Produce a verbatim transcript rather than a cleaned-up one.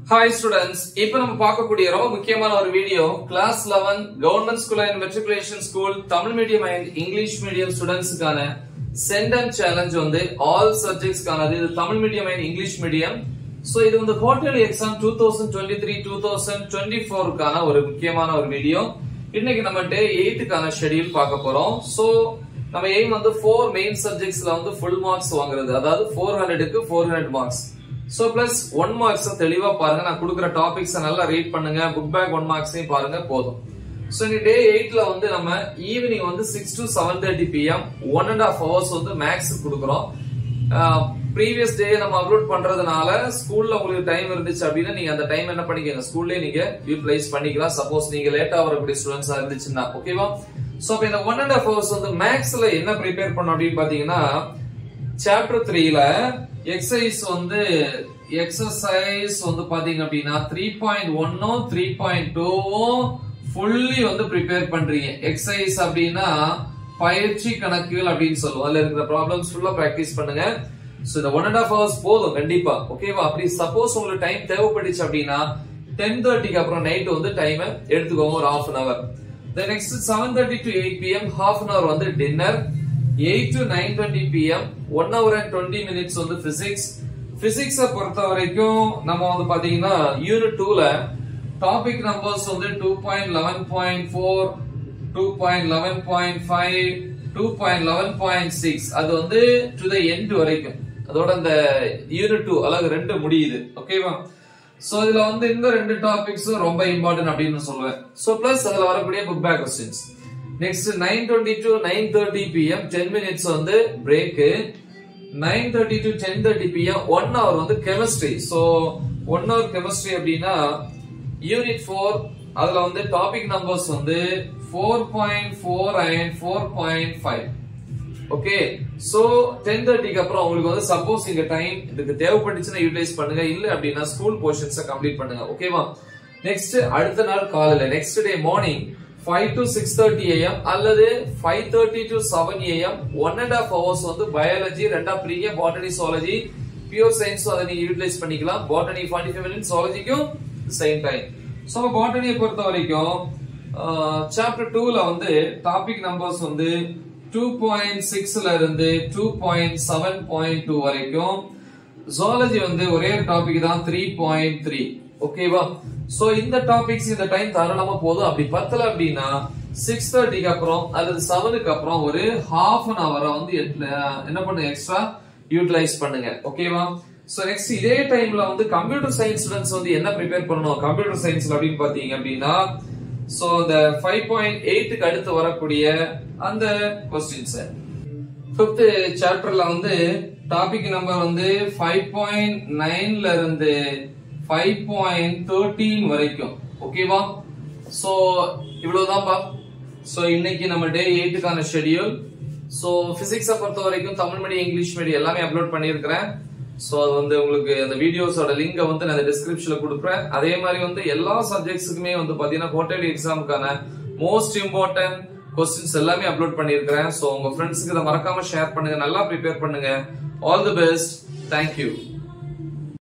Hi students, இப்போ நம்ம பார்க்கக்கூடிய ரொம்ப முக்கியமான ஒரு video class eleven Government School and Matriculation School Tamil Medium and English Medium Studentsக்கான Centum Challenge வந்து all subjects கானது இது Tamil Medium and English Medium. So இது வந்து quarterly exam twenty twenty-three twenty twenty-four கான ஒரு முக்கியமான ஒரு வீடியோ. இன்னைக்கு நம்ம டே eight கான ஷெட்யூல் பார்க்க போறோம். So நம்ம aim வந்து four main subjectsல வந்து full marks வாங்குறது. அதாவது four hundred க்கு four hundred marks. So plus one marks தெளிவா பாருங்க. நான் கொடுக்கிற டாபிக்ஸ் நல்லா ரீட் பண்ணுங்க. புக் பேக் one marks பாருங்க போதும். So in day eight ல வந்து நம்ம ஈவினிங் வந்து six to seven thirty p m one and a half hours வந்து மேக்ஸ் கொடுக்கிறோம். ப்ரீவியஸ் டே நம்ம அப்லோட் பண்றதுனால ஸ்கூல்ல உங்களுக்கு டைம் இருந்துச்சு அப்படின்னா நீங்க அந்த டைம் என்ன பண்ணிக்கங்க, ஸ்கூல்லயே நீங்க யூட்டிலைஸ் பண்ணிக்கலாம். சப்போஸ் நீங்க லேட்டா வரக்கூடிய ஸ்டூடெண்ட்ஸா இருந்துச்சுன்னா ஓகேவா. சோ அப்ப இந்த ஒன் அண்ட் ஹாஃப் ஹவர்ஸ் வந்து மேக்ஸ்ல என்ன ப்ரிப்பேர் பண்ணோம் அப்படின்னு பாத்தீங்கன்னா, சாப்டர் three ல எக்ஸசைஸ் வந்து எக்ஸசைஸ் வந்து பாத்தீங்க அப்படின்னா three point one ஓ three point two ஓ ஃபுல்லி வந்து ப்ரிப்பேர் பண்றீங்க. எக்ஸசைஸ் அப்படின்னா பயிற்சி கணக்குகள் அப்படின்னு சொல்லுவோம். அதுல இருக்கிற ப்ராப்ளம்ஸ் ஃபுல்லா பிராக்டிஸ் பண்ணுங்க. சோ இந்த ஒன் அண்ட் ஹாஃப் ஹவர்ஸ் போதும் கண்டிப்பா ஓகேவா. அப்படி சப்போஸ் உங்களுக்கு டைம் தேவைப்பட்டுச்சு அப்படின்னா ten thirty க்கு அப்புறம் நைட் வந்து டைம் எடுத்துக்கோங்க ஒரு half an hour. The next seven thirty to eight p m half an hour வந்து dinner. eight to nine twenty p m one hour and twenty minutes வந்து physics. physics பொறுத்த வரைக்கும் நம்ம வந்து பாத்தீங்கன்னா யூனிட் two ல டாபிக் நம்பர்ஸ் வந்து two point eleven point four two point eleven point five two point eleven point six அது வந்து டு தி எண்ட் வரைக்கும். அதோட அந்த யூனிட் two அழகு ரெண்டு முடியுது ஓகேவா. சோ இதுல வந்து இந்த ரெண்டு டாபிக்ஸ் ரொம்ப இம்பார்ட்டன்ட் அப்படின்னு சொல்லுவேன். சோ பிளஸ் அதுல வரக்கூடிய book back questions. Next nine twenty to nine thirty p m ten minutes வந்து break. nine thirty to ten thirty p m one hour வந்து chemistry. So one hour chemistry அப்படின்னா unit four அதுல வந்து topic numbers வந்து four point four and four point five. Okay. So ten thirty க்கு அப்புறம் உங்களுக்கு வந்து சப்போஸ் இங்க டைம் இதுக்கு தேவைப்பட்டுச்சுன்னா யூட்டிலைஸ் பண்ணுங்க. இல்ல அப்படின்னா ஸ்கூல் போர்ஷன்ஸை கம்ப்ளீட் பண்ணுங்க ஓகேவா. நெக்ஸ்ட் அடுத்த நாள் காலையில next day morning five to six thirty a m அல்லது five thirty to seven a m one and a half hours வந்து பயாலஜி ரெண்டா பிரிங்க. பாட்டனி சுவாலஜி பியூர் சயின்ஸ் அதை நீங்க யூட்டிலைஸ் பண்ணிக்கலாம். பாட்டனி forty-five minutes, சுவாலஜிக்கும் சேம் டைம். சோ பாட்டனியை பொறுத்த வரைக்கும் சாப்டர் two ல வந்து டாபிக் நம்பர்ஸ் வந்து two point six ல இருந்து two point seven point two வரைக்கும். ஜுவாலஜி வந்து ஒரே டாபிக் தான் three point three ஓகேவா. சோ இந்த டாபிக்ஸ் இந்த டைம் தாராளமா போதும். அப்படி பத்தல அப்படின்னா six thirty க்கு அப்புறம் அல்லது seven க்கு அப்புறம் ஒரு half an hour வந்து என்ன பண்ணுங்க, எக்ஸ்ட்ரா யூட்டிலைஸ் பண்ணுங்க ஓகேவா. சோ நெக்ஸ்ட் இதே டைம்ல வந்து கம்ப்யூட்டர் சயின்ஸ் ஸ்டூடண்ட்ஸ் வந்து என்ன ப்ரிப்பேர் பண்ணணும் கம்ப்யூட்டர் சயின்ஸ்ல அப்படின்னு பாத்தீங்க அப்படின்னா, சோ இந்த five point eight க்கு அடுத்து வரக்கூடிய அந்த क्वेश्चंस fifth சாப்டர்ல வந்து டாபிக் நம்பர் வந்து five point nine ல இருந்து five point one three வரைக்கும் ஓகேவா. சோ இவ்வளவுதான்ப்பா. சோ இன்னைக்கு நம்ம டே eight கான ஷெட்யூல். சோ பிசிக்ஸ் பொறுத்த வரைக்கும் தமிழ் மீடியம் இங்கிலீஷ் மீடியம் எல்லாமே அப்லோட் பண்ணியிருக்கிறேன். சோ அது வந்து உங்களுக்கு அந்த வீடியோஸோட லிங்க் வந்து நான் டிஸ்கிரிப்ஷன்ல கொடுக்குறேன். அதே மாதிரி வந்து எல்லா சப்ஜெக்ட்ஸுக்குமே வந்து பாத்தீங்கன்னா குவார்டர்லி எக்ஸாமுக்கான மோஸ்ட் இம்பார்ட்டன்ட் क्वेश्चंस எல்லாமே அப்லோட் பண்ணியிருக்கிறேன். சோ உங்க ஃப்ரெண்ட்ஸ்க்கு இதை மறக்காம ஷேர் பண்ணுங்க. நல்லா ப்ரிப்பேர் பண்ணுங்க. All the best. தேங்க்யூ.